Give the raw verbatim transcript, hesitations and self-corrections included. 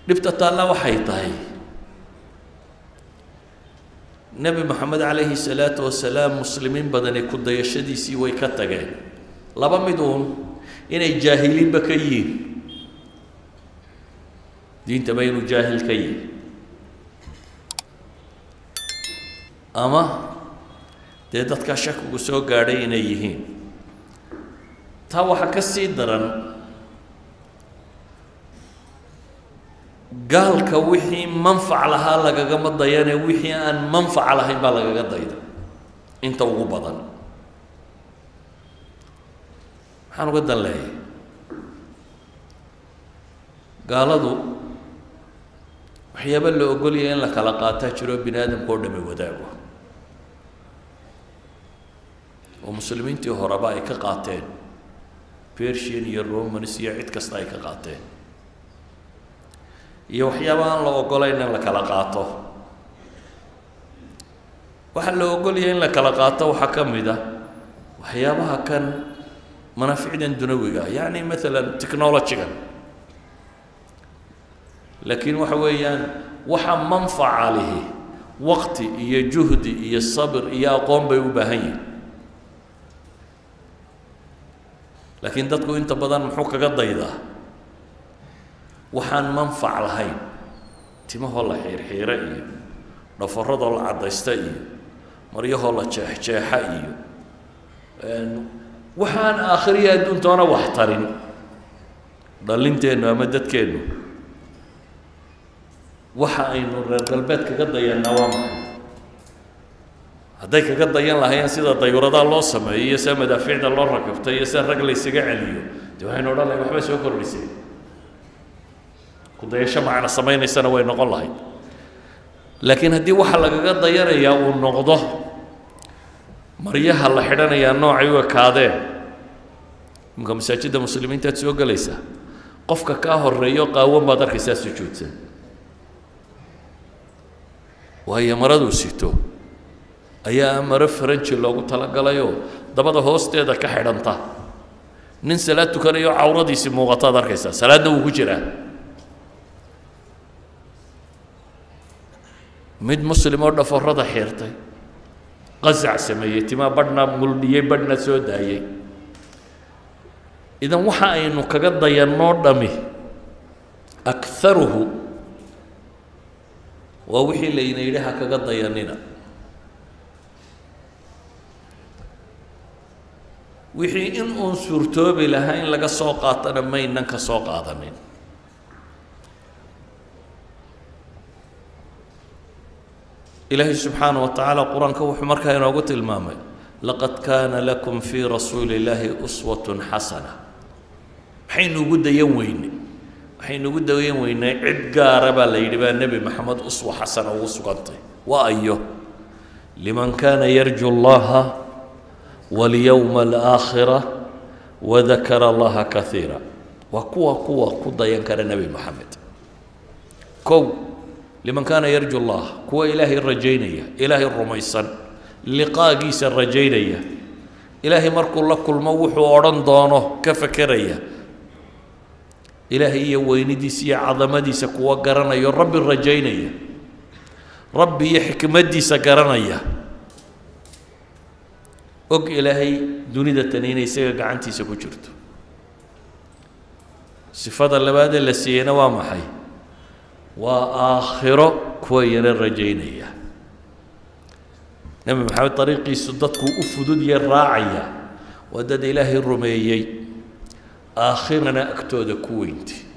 dhibta taalla waxay tahay nabi maxamed calayhi salaatu wasalaam muslimiin badani ku dayashadiisii way ka tageen laba miduun inay jaahiliinba ka yihiin diinta ma inuu jaahil ka yihi ama dee dadkaa shakigu soo gaadhay inay yihiin taa waxaa ka sii daran gaalka wixii manfac lahaa lagagama dayane wixii aan manfac lahayn baa lagaga dayda inta ugu badan maxaan uga dan leeyahay gaaladu waxyaaba la ogolyahay in la kala qaataa jiro bini aadamka oo dhami wadaago oo muslimiintii horeba ay ka qaateen persian iyo romans iyo cid kasta ay ka qaateen iyo waxyaaba aan la ogolayn in la kala qaato waxaa la ogolyahay in la kala qaato waxaa ka mid ah waxyaabaha kan manaaficdan dunawiga yacni maalan technology-gan laakiin waxa weeyaan waxa manfaca lihi waqti iyo juhdi iyo sabr iyo aqoon bay u baahan yihiin laakiin dadku inta badan muxuu kaga daydaa waxaan manfac lahayn timahoo la xiirxiira iyo dhafaradoo la caddaysta iyo maryahoo la jeexjeexa iyo waxaan aakhiriya adduuntoona wax tarin dhallinteennu ama dadkeennu waxa aynu reer galbeed kaga dayanaa waa maxay hadday kaga dayan lahayeen sida dayuuradaha loo sameeyo iyo sida madaafiicda loo rakabtay iyo sida rag laysaga celiyo dee waxaynu odhan lahay waxba soo kordhisay ku dayasho macna samaynaysana way noqon lahayd laakiin haddii waxa lagaga dayanayaa uu noqdo maryaha la xidhanayaa noocay u ekaadeen imka masaajidda muslimiintaad soo gelaysaa qofka kaa horeeyo qaawan baad arkaysaa sujuudsan waayo maraduu sito ayaa maro faranji loogu talagalayoo dabada hoosteeda ka xidhanta nin salaad tukanayo cawradiisii muuqataad arkaysaa salaadna wuu ku jiraa mid muslim oo dhaforada xiirtay qasac sameeyey timaa badhna muldhiyey badhna soo daayey idan waxa aynu kaga dayannoo dhami akaruhu waa wixii layna yidhi ha kaga dayanina wixii in uun suurtoobi lahaa in laga soo qaatana maynan ka soo qaadanin ilaahay subxaana wa tacaala qur-aanka wuxuu markaa inoogu tilmaamay laqad kaana lakum fii rasuuli illaahi uswatun xasana maxaynu ugu dayan weynay waxaynu ugu dayan weynay cid gaara baa la yidhi baa nebi maxamed uswa xasana ugu sugantay waa ayo liman kaana yarju allaha walyowma alaakhira wadakara allaha kaiira waa kuwa kuwa ku dayan kara nebi maxamed kow liman kaana yarju allah kuwa ilaahay rajaynaya ilaahay rumaysan liqaagiisa rajaynaya ilaahay markuu la kulmo wuxuu odhan doono ka fekeraya ilaahay iyo weynidiisa iyo cadamadiisa kuwa garanayo rabbi rajaynaya rabbi iyo xikmaddiisa garanaya og ilaahay dunida tani inay isaga gacantiisa ku jirto sifada labaadee la siiyeyna waa maxay waa aakhiro kuwa yana rajaynaya nebi maxamed dariiqiisu dadku u fudud iyo raacaya waa dad ilaahay rumeeyey aakhirana agtooda ku weynti